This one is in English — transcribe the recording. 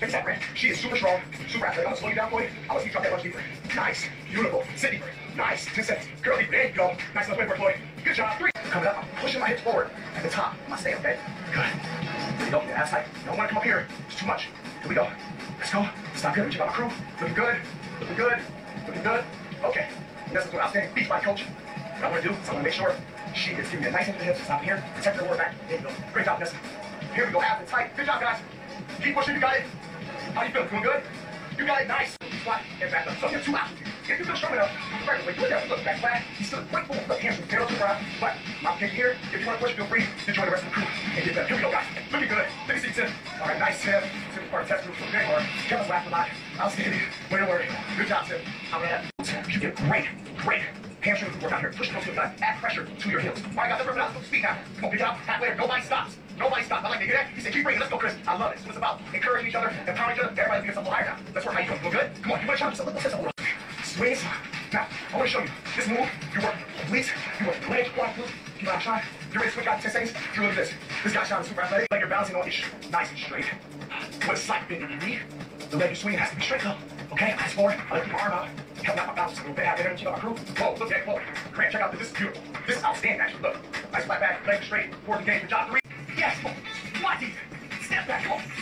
Take that, man. She is super strong, super athletic. I'm gonna slow you down for you. I'll let you drop that much deeper. Nice. Beautiful. Sit deeper. Nice. 10 seconds. Curl deeper. There you go. Nice enough weight for Floyd. Good job. 3. Coming up. I'm pushing my hips forward at the top. I'm gonna stay, okay? Good. There you go. Your ass tight. You don't want to come up here. It's too much. Here we go. Let's go. Stop good. Check out my crew. Looking good. Looking good. Looking good. Okay. This is what outstanding beats by coach. What I want to do is I want to make sure she is giving me a nice into the hips. Stop here. Protect her lower back. There you go. Great job, Nessa. Here we go. Abs tight. Good job, guys. Keep pushing. You got it. How you feeling? Feeling good? You got it. Nice. Squat and back up. So you have 2 options. If you feel strong enough, right, wait, look, back flat. He's still quite full. Look, hands from tail to front. But I'm kicking here. If you want to push, feel free to join the rest of the crew and get better. Here we go, guys. Looking good. Let me see, Tim. All right, nice, Tim. Tim is part of test group. So great work. Kevin's laughing a lot. Outstanding. Way to work. Good job, Tim. I'm gonna have you get great hamstring workout here. Push those to the side. Add pressure to your heels. All right, guys, let's rip it out. Speed now. Come on, pick it up. Half later. Nobody stops. Nobody stops. I like to hear that. He said, keep bringing. Let's go, Chris. I love it. It's what it's about. Encouraging each other, empowering each other. Everybody gets a little higher now. Let's work. How you doing? Feel good? Come on. You want to try something? Swings. Now, I want to show you this move. You work obliques, you work legs, quad glutes. Keep on trying. You're ready to switch out 10 seconds. You look at this. This guy's sounding super athletic. Like you're bouncing on it nice and straight. With a slight bend in your knee. The leg you swing has to be straight up. Okay, eyes forward. I lift your arm out. Help out my balance a little bit. Have energy. Check out my crew. Whoa, look at it. Whoa. Grant, check out this. This is beautiful. This is outstanding, actually. Look. Nice flat back. Legs straight. Forward engage. Good job. 3. Yes. Squat deep. Step back. Come on.